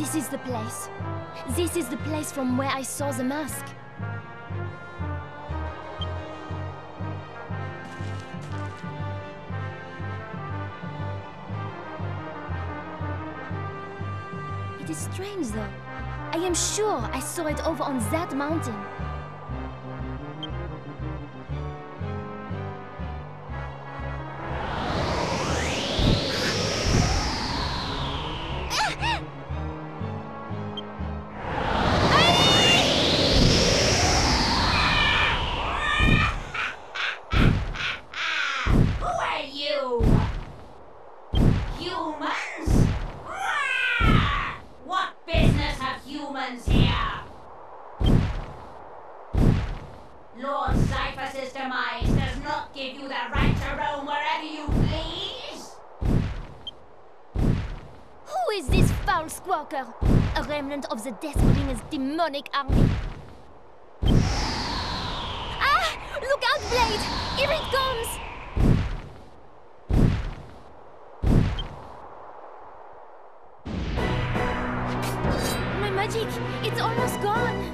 This is the place. This is the place from where I saw the mask. It is strange though. I am sure I saw it over on that mountain. A remnant of the Deathbringer's demonic army. Ah! Look out, Blade! Here it comes! My magic! It's almost gone!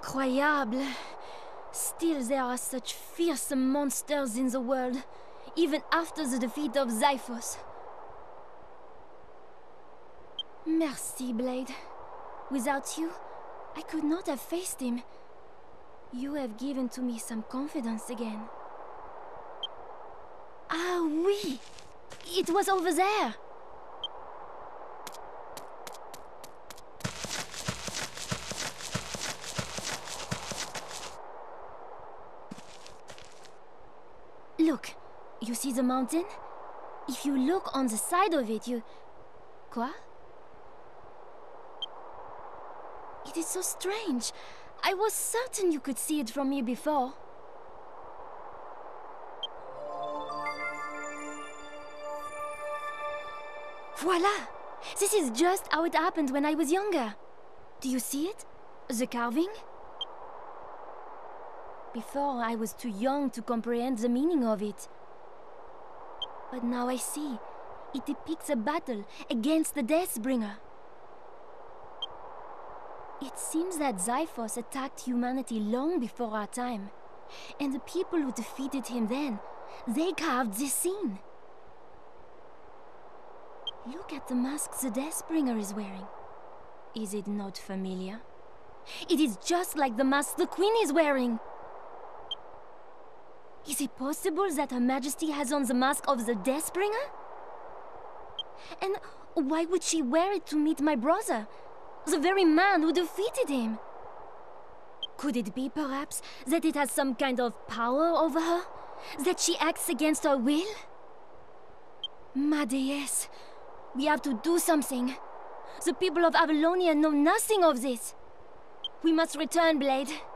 Incroyable. Still, there are such fearsome monsters in the world, even after the defeat of Xiphos. Merci, Blade. Without you, I could not have faced him. You have given to me some confidence again. Ah, oui! It was over there! Look, you see the mountain? If you look on the side of it, you... Quoi? It is so strange. I was certain you could see it from here before. Voila! This is just how it happened when I was younger. Do you see it? The carving? Before, I was too young to comprehend the meaning of it. But now I see. It depicts a battle against the Deathbringer. It seems that Xiphos attacked humanity long before our time. And the people who defeated him then, they carved this scene. Look at the mask the Deathbringer is wearing. Is it not familiar? It is just like the mask the Queen is wearing. Is it possible that Her Majesty has on the mask of the Deathbringer? And why would she wear it to meet my brother? The very man who defeated him? Could it be, perhaps, that it has some kind of power over her? That she acts against her will? Ma déesse, we have to do something. The people of Avalonia know nothing of this. We must return, Blade.